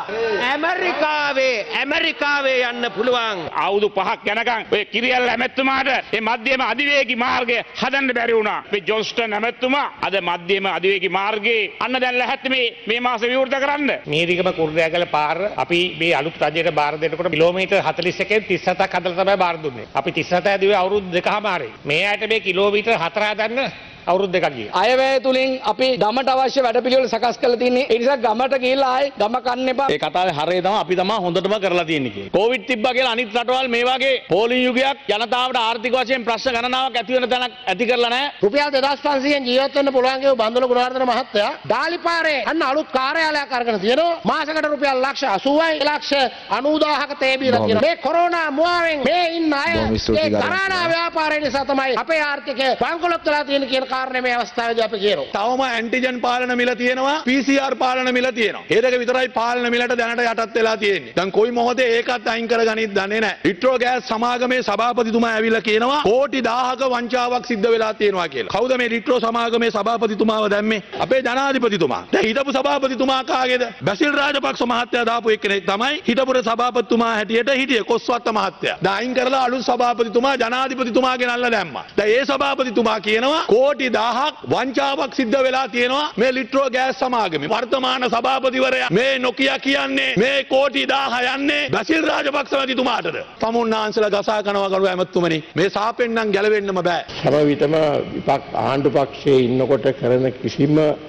ඇමරිකාවේ යන්න පුළුවන්. අවුරුදු 5ක් යනකම් ඔය කිරියල් ඇමැතුමාට මේ මධ්‍යම අධිවේගී මාර්ගය හදන්න බැරි වුණා. මේ ජොන්ස්ටන් ඇමැතුමා අද මධ්‍යම අධිවේගී මාර්ගයේ අන්න දැන් ලැහැත්ති මේ මාසේ විවෘත කරන්න. මේරිකම කුරුණෑගල පාර අපි මේ අලුත් රජයට බාර දෙනකොට කිලෝමීටර් 41න් 37ක් හදලා තමයි බාර දුන්නේ. අපි 37 ඇදුවේ අවුරුදු 2කමාරේ. මේ ඇයට මේ කිලෝමීටර් 4 හදන්න අවුරුදු දෙකක් ගියා. අයවැය තුලින් අපි ගමට අවශ්‍ය වැඩපිළිවෙල සකස් කරලා තින්නේ. ඒ නිසා ගමට ගිහිල්ලා ආයේ ගම කන්න එපා. ඒ කතාවේ හරය තමයි අපි තමයි හොඳටම කරලා තියෙන්නේ කියලා. කොවිඩ් තිබ්බා කියලා අනිත් රටවල් මේ වගේ පෝලිං යුගයක් ජනතාවට ආර්ථික වශයෙන් ප්‍රශ්න ගණනාවක් ඇති වෙන තැනක් ඇති කරලා නැහැ. රුපියල් 2500න් ජීවත් වෙන්න පුළුවන් ගේ බන්දුල ගුණවර්ධන මහත්තයා ඩාලිපාරේ අන්න අලුත් කාර්යාලයක් අරගෙන තියෙනවා. මාසෙකට රුපියල් ලක්ෂ 80යි ලක්ෂ 90000ක තේ බීලා තියෙනවා. මේ කොරෝනා මුවාවෙන් මේ ඉන්න අය ඒ කරානා ව්‍යාපාරය නිසා තමයි අපේ ආර්ථිකය බංකොලොත් වෙලා තියෙන කියන කාරණේ මේ අවස්ථාවේදී අපි කියනවා. තවම ඇන්ටිජන් පාලන මිල තියෙනවා, PCR පාලන මිල තියෙනවා. ඒ දෙක විතරයි පාලන මිලට දැනට යටත් වෙලා තියෙන්නේ. දැන් කොයි මොහොතේ ඒකත් අයින් කරගනිත් දන්නේ නැහැ. ලිට්‍රෝ ගෑස් සමාගමේ සභාපතිතුමා ඇවිල්ලා කියනවා කෝටි 1000ක වංචාවක් සිද්ධ වෙලා තියෙනවා කියලා. කවුද මේ ලිට්‍රෝ සමාගමේ සභාපතිතුමාව දැම්මේ? අපේ ජනාධිපතිතුමා. දැන් හිටපු සභාපතිතුමා කාගේද? බැසිල් රාජපක්ෂ මහත්තයා දාපු එක්කෙනෙක් තමයි හිටපු සභාපතිතුමා හැටියට හිටියේ කොස්වත්ත මහත්තයා. දැන් අයින් කරලා අලුත් සභාපතිතුමා ජනාධිපතිතුමා ගෙනල්ලා දැම්මා. දැන් ඒ සභාපතිතුමා කියනවා කෝටි 1000ක් වංචාවක් සිද්ධ වෙලා තියෙනවා මේ ලිට්‍රෝ ගෑස් සමාගමේ. වර්තමාන සභාපතිවරයා මේ නොකිය කියන්නේ මේ කෝටි 1000 යන්නේ බැසිල් රාජපක්ෂ මැතිතුමාටද? තමුන්නාන්සලා ගසා කනවා කරු ඇමතුමනි. මේ සාපෙන් නම් ගැලවෙන්නම බෑ. හැම විටම ආණ්ඩු පක්ෂයේ ඉන්නකොට කරන කිසිම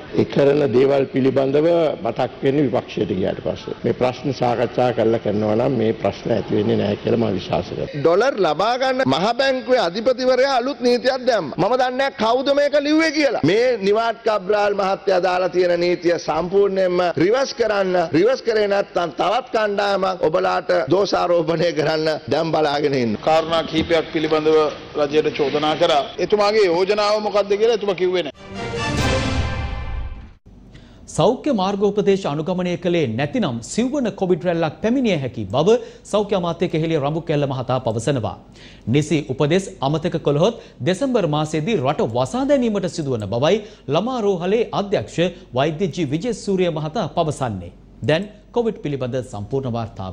ඒ කරන දේවල් පිළිබඳව මතක් වෙන්නේ විපක්ෂයට ගියාට පස්සේ. මේ ප්‍රශ්න සාකච්ඡා කරලා කරනවා නම් මේ ප්‍රශ්න ඇති වෙන්නේ නැහැ කියලා මම විශ්වාස කරනවා. ඩොලර් ලබා ගන්න මහ බැංකුවේ අධිපතිවරයා අලුත් නීතියක් දැම්මා. මම දන්නේ නැහැ කවුද මේක ලිව්වේ කියලා. මේ නිවාඩ් කබ්‍රාල් මහත්තයා දාලා තියෙන නීතිය සම්පූර්ණයෙන්ම රිවර්ස් කරන්න. රිවර්ස් කරේ නැත්නම් තවත් කණ්ඩායමක් ඔබලාට දෝෂාරෝපණය කරන්න දැන් බලාගෙන ඉන්නවා. කාරණා කිහිපයක් පිළිබඳව රජයට චෝදනා කරා. එතුමාගේ යෝජනාව මොකක්ද කියලා එතුමා කිව්වේ නැහැ. සෞඛ්‍ය මාර්ගෝපදේශ අනුගමනය කළේ නැතිනම් සිව්වන කොවිඩ් රැල්ලක් පැමිණිය හැකි බව සෞඛ්‍ය අමාත්‍ය කෙහෙලිය රඹුකැල්ල මහතා පවසනවා. නිසි උපදෙස් අමතක කළහොත් දෙසැම්බර් මාසයේදී රට වසා දැමීමට සිදුවන බවයි ළමා රෝහලේ අධ්‍යක්ෂ වෛද්‍ය ජී විජේසූරිය මහතා පවසන්නේ. දැන් කොවිඩ් පිළිබඳ සම්පූර්ණ වාර්තාව.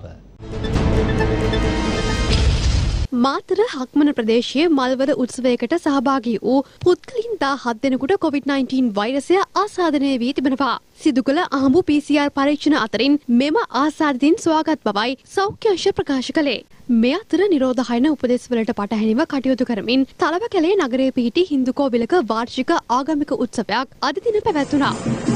මාතර හක්මන ප්‍රදේශයේ මල්වර උත්සවයකට සහභාගී වූ පුද්ගලයන් 17 දෙනෙකුට COVID-19 වෛරසය ආසාදනය වී තිබෙනවා. සිදු කළ අහඹු PCR පරීක්ෂණ අතරින් මෙම ආසාදිතින් සොයාගත් බවයි සෞඛ්‍ය අංශ ප්‍රකාශ කළේ. මේ අතර නිරෝධහයන උපදෙස්වලට පටහැනිව කටයුතු කරමින් තලවකැලේ නගරයේ පිහිටි හින්දු කෝවිලක වාර්ෂික ආගමික උත්සවයක් අද දින පැවැත්වුණා.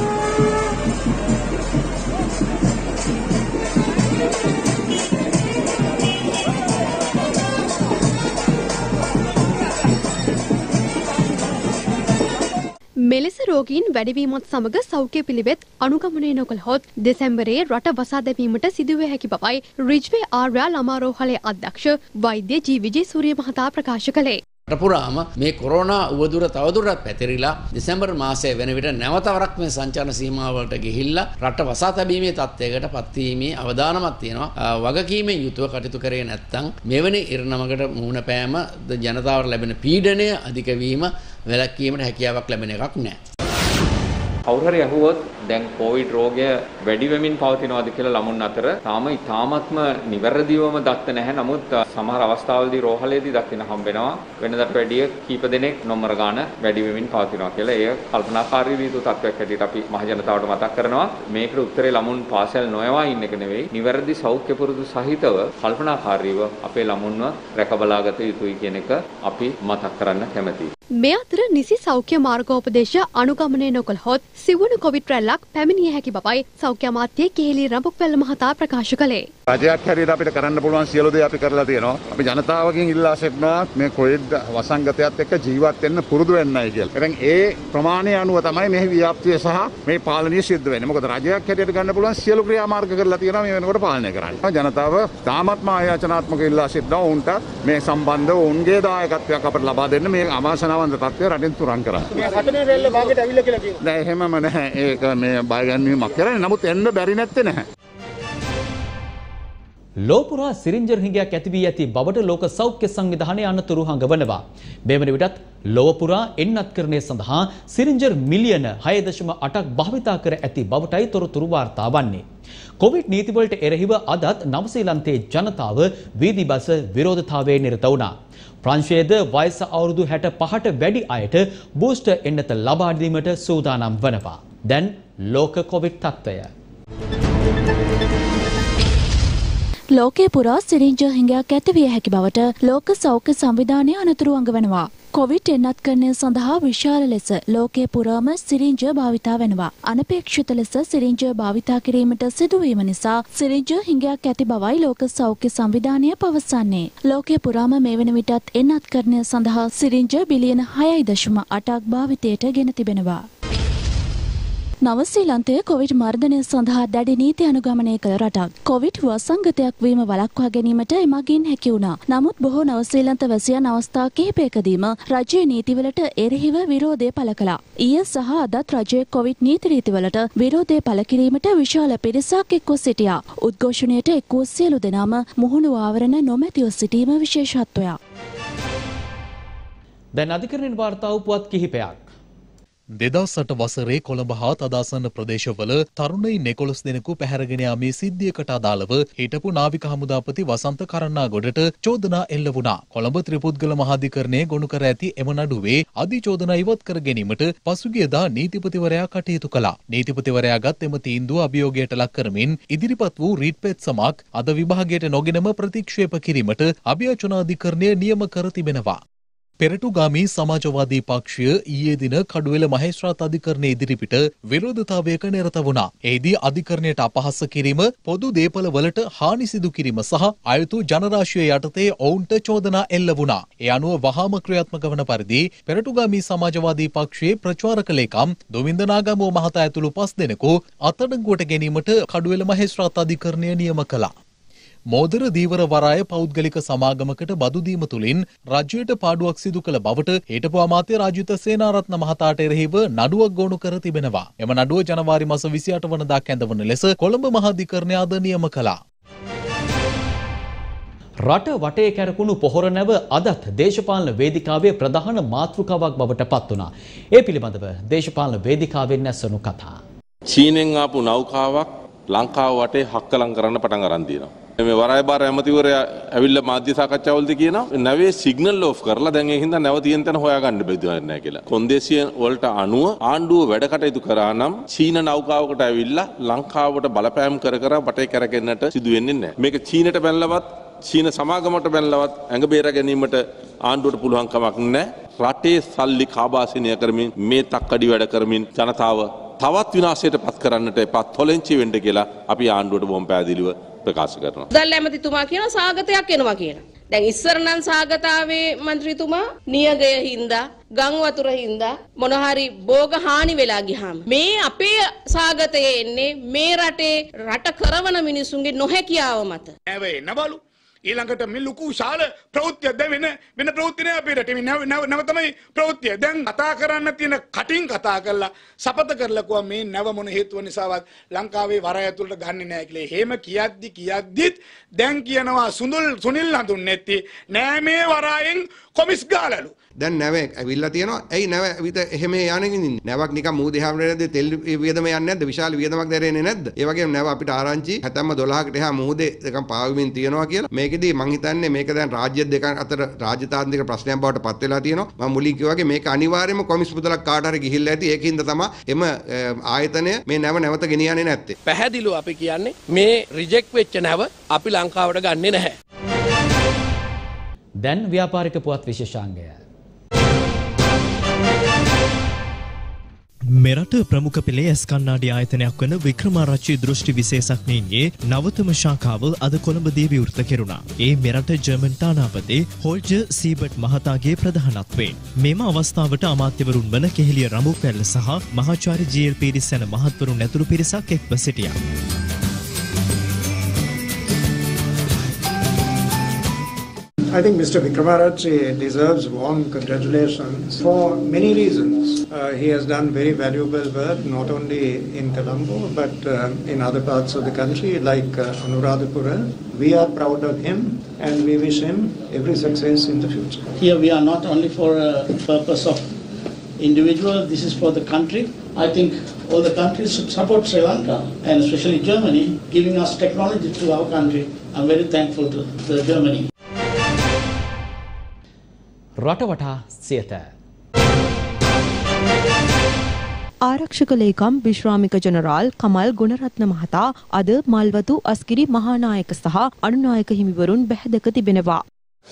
මෙලෙස රෝගීන් වැඩිවීමත් සමග සෞඛ්‍ය පිළිවෙත් අනුගමනය නොකළහොත් දෙසැම්බරයේ රට වසා දැමීමට සිදුවිය හැකි බවයි රිජ්වේ ආර්යා ළමා රෝහලේ අධ්‍යක්ෂ වෛද්‍ය ජී විජේසූරිය මහතා ප්‍රකාශ කළේ. රටපුරාම මේ කොරෝනා උවදුර තවදුරටත් පැතිරිලා දෙසැම්බර් මාසයේ වෙන විට නැවතවරක් මේ සංචාරන සීමාවලට ගිහිල්ලා රට වසා තැබීමේ තත්ත්වයකට පත්වීමේ අවදානමක් තියෙනවා. වගකීමෙන් යුතුව කටයුතු කරේ නැත්නම් මෙවැනි ඉරණමකට මුහුණ පෑම ජනතාවට ලැබෙන පීඩනය අධික වීම වැළැක්වීමට හැකියාවක් ලැබෙන එකක් නැහැ. කවුරු හරි අහුවොත් දැන් කොවිඩ් රෝගය වැඩි වෙමින් පවතිනවාද කියලා ළමුන් අතර තාමත්ම නිවැරදිවම දක්ත නැහැ. නමුත් සමහර අවස්ථාවලදී රෝහලේදී දකින්න හම්බෙනවා වෙනදාට වැඩිය කීප දෙනෙක් නොමර ගන්න වැඩි වෙමින් පවතිනවා කියලා. එය කල්පනාකාරී වූ තත්ත්වයක් හැටියට අපි මහ ජනතාවට මතක් කරනවා. මේකට උත්තරේ ළමුන් පාසල් නොයවා ඉන්න එක නෙවෙයි. නිවැරදි සෞඛ්‍ය පුරුදු සහිතව කල්පනාකාරීව අපේ ළමුන්ව රැකබලාගත යුතුයි කියන එක අපි මතක් කරන්න කැමැතියි. මේ අතර නිසි සෞඛ්‍ය මාර්ගෝපදේශ අනුගමනය නොකළහොත් සිවුණු කොවිඩ් රැල්ලක් පැමිණිය හැකි බවයි සෞඛ්‍ය අමාත්‍ය කෙහෙලි රඹුක්වැල්ල මහතා ප්‍රකාශ කළේ. රජයක් හැටියට අපිට කරන්න පුළුවන් සියලු දේ අපි කරලා තියෙනවා. අපි ජනතාවගෙන් ඉල්ලා සිටිනවා මේ කොවිඩ් වසංගතයත් එක්ක ජීවත් වෙන්න පුරුදු වෙන්නයි කියලා. ඉතින් ඒ ප්‍රමාණය අනුව තමයි මේ ව්‍යාප්තිය සහ මේ පාලනය සිද්ධ වෙන්නේ. මොකද රජයක් හැටියට ගන්න පුළුවන් සියලු ක්‍රියාමාර්ග කරලා තියෙනවා මේ වෙනකොට පාලනය කරන්න. ජනතාව තාමත්ම ආයාචනාත්මක ඉල්ලා සිටිනවා උන්ට මේ සම්බන්ධව උන්ගේ දායකත්වයක් අපිට ලබා දෙන්න මේ අවාසනාවන්ත තත්ත්වය රටින් තුරන් කරන්න. මේ හටනේ රෙල්ල භාගයට අවිල්ල කියලා කියනවා. නෑ එහෙමම නැහැ. ඒක මේ බය ගැනීමක් කරන්නේ. නමුත් එන්න බැරි නැත්තේ නැහැ. ලෝපුරා සිරින්ජර් හිඟයක් ඇති වී ඇති බවට ලෝක සෞඛ්‍ය සංවිධානය අනතුරු හඟවනවා. මේ වන විටත් ලොවපුරා එන්නත්කරණය සඳහා සිරින්ජර් මිලියන 6.8ක් භාවිතා කර ඇති බවටයි තොරතුරු වාර්තා වන්නේ. කොවිඩ් නීතිවලට එරෙහිව අදත් නවසීලන්තයේ ජනතාව වීදි බස විරෝධතාවයේ නිරත වුණා. ප්‍රංශයේද වයස අවුරුදු 65ට වැඩි අයට බූස්ටර් එන්නත ලබා දීමට සූදානම් වනවා. දැන් ලෝක කොවිඩ් තත්ත්වය. ලෝකයේ පුරා සිරින්ජර් හිඟයක් ඇතිවිය හැකි බවට ලෝක සෞඛ්‍ය සංවිධානය අනතුරු අඟවනවා. කොවිඩ් එන්නත්කරණය සඳහා විශාල ලෙස ලෝකයේ පුරාම සිරින්ජර් භාවිතා වෙනවා. අනපේක්ෂිත ලෙස සිරින්ජර් භාවිතා කිරීමට සිදුවීම නිසා සිරින්ජර් හිඟයක් ඇති බවයි ලෝක සෞඛ්‍ය සංවිධානය පවසන්නේ. ලෝකයේ පුරාම මේ වන විටත් එන්නත්කරණය සඳහා සිරින්ජර් බිලියන 6.8ක් භාවිතයට ගෙන තිබෙනවා. නවසීලන්තයේ කොවිඩ් මර්ධනය සඳහා දැඩි නීති අනුගමනය කළ රටක්. කොවිඩ් වසංගතයක් වීම වළක්වා ගැනීමට එමගින් හැකි වුණා. නමුත් බොහෝ නවසීලන්ත වැසියන් අවස්ථා කිහිපයකදීම රජයේ නීතිවලට එරෙහිව විරෝධය පළ කළා. ඊයේ සහ අදත් රජයේ කොවිඩ් නීති රීතිවලට විරෝධය පළ කිරීමට විශාල පිරිසක් එක්ව සිටියා. උද්ඝෝෂණයට එක් වූ සියලු දෙනාම මුහුණු ආවරණ නොමැතිව සිටීම විශේෂත්වයක්. දැන් අධිකරණයෙන් වාර්තා වූ පුවත් කිහිපයක්. 2008 වසරේ කොළඹ හා තදාසන්න ප්‍රදේශවල තරුණයින් 11 දෙනෙකු පැහැරගෙන යාමේ සිද්ධියකට අදාළව හිටපු නාවික හමුදාපති වසන්ත කරන්නාගොඩට චෝදනා එල්ල වුණා. කොළඹ ත්‍රිපුද්ගල මහාධිකරණයේ ගොනු කර ඇති එම නඩුවේ අධිචෝදනා ඉවත් කර ගැනීමට පසුගියදා නීතිපතිවරයා කටයුතු කළා. නීතිපතිවරයාගත් එම තීන්දුව අභියෝගයට ලක් කරමින් ඉදිරිපත් වූ රීට් පෙත්සමක් අද විභාගයට නොගෙනම ප්‍රතික්ෂේප කිරීමට අභියාචනාධිකරණය නියම කර තිබෙනවා. පෙරටුගාමී සමාජවාදී පක්ෂය ඊයේ දින කඩුවෙල මහේස්ත්‍රාත් අධිකරණයේ ඉදිරිපිට විරෝධතාවයක නිරත වුණා. එෙහිදී අධිකරණයට අපහාස කිරීම, පොදු දේපල වලට හානි සිදු කිරීම සහ අයුතු ජනරාශිය යටතේ ඔවුන්ට චෝදනා එල්ල වුණා. ඒ අනුව වහාම ක්‍රියාත්මක වන පරිදි පෙරටුගාමී සමාජවාදී පක්ෂයේ ප්‍රචාරක ලේකම් දුමින්ද නාගමුව මහතා ඇතුළු 5 දෙනෙකු අත්අඩංගුවට ගැනීමට කඩුවෙල මහේස්ත්‍රාත් අධිකරණය නියම කළා. මෝදර දීවර වරාය පෞද්ගලික සමාගමකට බදු දීම තුළින් රජයට පාඩුවක් සිදු කළ බවට හිටපු අමාත්‍ය රාජිත සේනාරත්න මහතාට එරෙහිව නඩුවක් ගොනු කර තිබෙනවා. එම නඩුව ජනවාරි මාස 28 වනදා කැඳවන ලෙස කොළඹ මහාධිකරණය අද නියම කළා. රට වටේ කැරකුණු පොහොර නැව අදත් දේශපාලන වේදිකාවේ ප්‍රධාන මාතෘකාවක් බවට පත් වුණා. ඒ පිළිබඳව දේශපාලන වේදිකාවෙන් නැසුණු කතා. චීනෙන් ආපු නෞකාවක් ලංකාව වටේ හක්කලම් කරන්න පටන් අරන් තියෙනවා. මේ වරාය බාර ඇමතිවරයා ඇවිල්ලා මාධ්‍ය සාකච්ඡාවලදී කියනවා නැවේ සිග්නල් ඕෆ් කරලා දැන් ඒ හින්දා නැව තියෙන තැන හොයාගන්න බැහැ නැහැ කියලා. කොන්දේසිය වලට අනුව ආණ්ඩුව වැඩ කටයුතු කරා නම් චීන නෞකාවකට ඇවිල්ලා ලංකාවට බලපෑම් කර කර වටේ කරගෙන්නට සිදු වෙන්නේ නැහැ. මේක චීනට බැලලවත් චීන සමාගමට බැලලවත් ඇඟ බේර ගැනීමට ආණ්ඩුවට පුළුවන් කමක් නැහැ. රටේ සල්ලි කාබාසිනිය කරමින් මේ තක්කඩි වැඩ කරමින් ජනතාව තවත් විනාශයට පත් කරන්නට එපා තොලෙන්චි වෙන්න කියලා අපි ආණ්ඩුවට බොහොම පැහැදිලිව ප්‍රකාශ කරනවා. මුදල් ඇමතිතුමා කියන සාගතයක් එනවා කියලා. දැන් ඉස්සර නම් සාගතාවේ മന്ത്രിතුමා නියගය හින්දා ගම් වතුර හින්දා මොන හරි භෝග හානි වෙලා ගියාම මේ අපේ සාගතයේ එන්නේ මේ රටේ රට කරවන මිනිසුන්ගේ නොහැකියාව මත. ඇවේ නබලු ඊළඟට මේ ලুকু ශාල ප්‍රවෘත්තිය දැන් වෙන ප්‍රවෘත්ති නෑ අපේ රටේ නව තමයි ප්‍රවෘත්තිය. දැන් කතා කරන්න තියෙන කටින් කතා කරලා සපත කරලා කිව්වා මේ නැව මොන හේතුව නිසාවත් ලංකාවේ වරාය ඇතුළට ගන්නෙ නෑ කියලා. එහෙම කියද්දිත් දැන් කියනවා සුනිල් හඳුන්නේtti නෑ මේ වරායෙන් කොමිස් ගාලලු. දැන් නැව ඇවිල්ලා තියෙනවා. ඇයි නැව ඇවිත් එහෙම යන්නේ ඉන්නේ? නැවක් නිකන් මූදේ හැමනේ නැද්ද? තෙල් වියදම යන්නේ නැද්ද? විශාල වියදමක් දැරෙන්නේ නැද්ද? ඒ වගේම නැව අපිට ආරංචි 12කට එහා මූදේ දෙකම පාවිමින් තියනවා කියලා. මේකෙදී මං හිතන්නේ මේක දැන් රාජ්‍ය දෙක අතර රාජ්‍යතාන්ත්‍රික ප්‍රශ්නයක් බවට පත් වෙලා තියෙනවා. මම මුලින් කිව්වා වගේ මේක අනිවාර්යයෙන්ම කොමිස් මුදලක් කාට හරි ගිහිල්ලා ඇති. ඒකින්ද තමයි එම ආයතනය මේ නැව නැවත ගෙනියන්නේ නැත්තේ. පැහැදිලිව අපි කියන්නේ මේ රිජෙක්ට් වෙච්ච නැව අපි ලංකාවට ගන්නෙ නැහැ. දැන් ව්‍යාපාරික පුවත් විශේෂාංගය. මෙරට ප්‍රමුඛ පෙළේ ඇස් කණ්ණාඩි ආයතනයක් වන වික්‍රමාරච්චි දෘෂ්ටි විශේෂඥයින්ගේ නවතම ශාඛාව අද කොළඹදී විවෘත කෙරුණා. ඒ මෙරට ජර්මන් තානාපති හෝල්ජර් සීබර්ට් මහතාගේ ප්‍රධානත්වයෙන්. මෙම අවස්ථාවට අමාත්‍යවරුන් වන කෙහෙලිය රඹුපැල්ල සහ මහාචාර්ය ජී.එල්. පීරිස් යන මහත්වරුන් ඇතුළු පිරිසක් එක්ව සිටියා. I think Mr. Vikramaracci deserves warm congratulations for many reasons. He has done very valuable work not only in Colombo but in other parts of the country like Anuradhapura. We are proud of him and we wish him every success in the future. Here we are not only for a purpose of individual, this is for the country. I think all the countries should support Sri Lanka and especially Germany giving us technology to our country. I'm very thankful to Germany. රටවටා Siyatha ආරක්ෂක ලේකම් විශ්‍රාමික general Kamal Gunaratne මහතා අද මල්වතු අස්ගිරි මහානායක සහ අනුනායක හිමිවරුන් බැහැදක තිබෙනවා.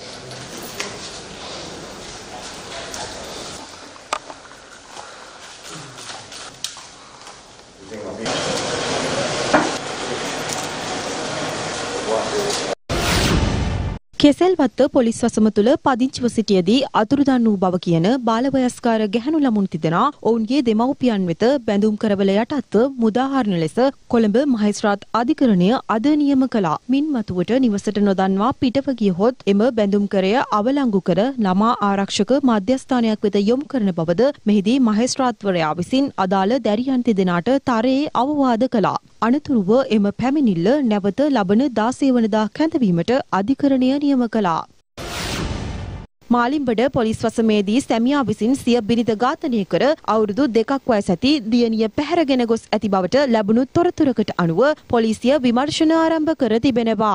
Kesselwatta police වසම තුළ පදිංචිව සිටියදී අතුරුදන් වූ බව කියන බාලවයස්කාර ගැහැණු ළමුන් තිදෙනා ඔවුන්ගේ දෙමව්පියන් වෙත බැඳුම් කරවල යටත්ව මුදාහරණ ලෙස කොළඹ මහේස්ත්‍රාත් අධිකරණය අද නියම කළා. මින් මතුවට නිවසට නොදන්වා පිටව ගියහොත් එම බැඳුම් කරය අවලංගු කර ළමා ආරක්ෂක මධ්‍යස්ථානයක් වෙත යොමු කරන බවද මෙහිදී මහේස්ත්‍රාත්වරයා විසින් අදාළ දැරියන් තිදෙනාට තරයේ අවවාද කළා. අනතුරුව එම පැමිණිල්ල නැවත ලබන 16 වනදා කැඳවීමට අධිකරණය නියම කළා. මාලිම්බඩ පොලිස් වසමේදී සැමියා විසින් සිය බිරිඳ ඝාතනය කර අවුරුදු 2ක් වයස ඇති දියණිය පැහැරගෙන ගොස් ඇති බවට ලැබුණු තොරතුරකට අනුව පොලිසිය විමර්ශන ආරම්භ කර තිබෙනවා.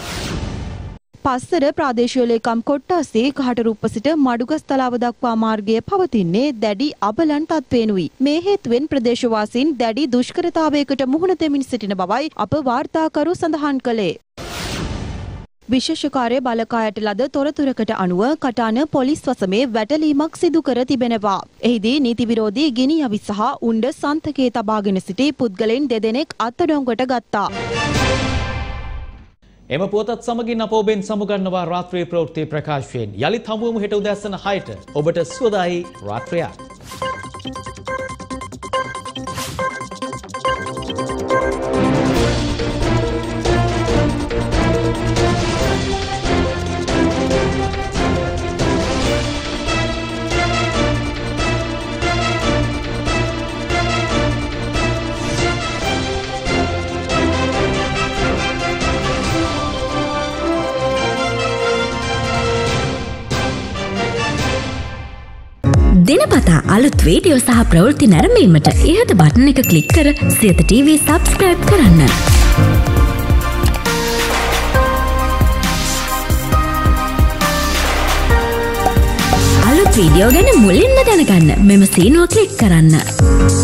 පස්සර ප්‍රාදේශීය ලේකම් කොට්ටාසේ කහටරුප්ප සිට මඩුගස්තලාව දක්වා මාර්ගය පවතින්නේ දැඩි අබලන් තත්වයෙනුයි. මේ හේතුවෙන් ප්‍රදේශවාසීන් දැඩි දුෂ්කරතාවයකට මුහුණ දෙමින් සිටින බවයි අප වාර්තාකරු සඳහන් කළේ. විශේෂ කාර්ය බලකායට ලද තොරතුරකට අනුව කටාන පොලිස් වසමේ වැටලීමක් සිදු කර තිබෙනවා. එහිදී නීති විරෝධී ගිනි අවි සහ උණ්ඩ සන්තකයේ තබාගෙන සිටි පුද්ගලයන් දෙදෙනෙක් අත්අඩංගුවට ගත්තා. එම පුවතත් සමගින් අප ඔබෙන් සමුගන්නවා රාත්‍රී ප්‍රවෘත්ති ප්‍රකාශයෙන්. යළිත් හමුවමු හෙට උදෑසන 6ට. ඔබට සුවදායි රාත්‍රියක්. දිනපතා අලුත් වීඩියෝ සහ ප්‍රවෘත්ති නැරඹීමට ඉහත බටන් එක ක්ලික් කර සියත TV සබ්ස්ක්‍රයිබ් කරන්න. අලුත් වීඩියෝ ගැන මුලින්ම දැනගන්න මෙම සීනුව ක්ලික් කරන්න.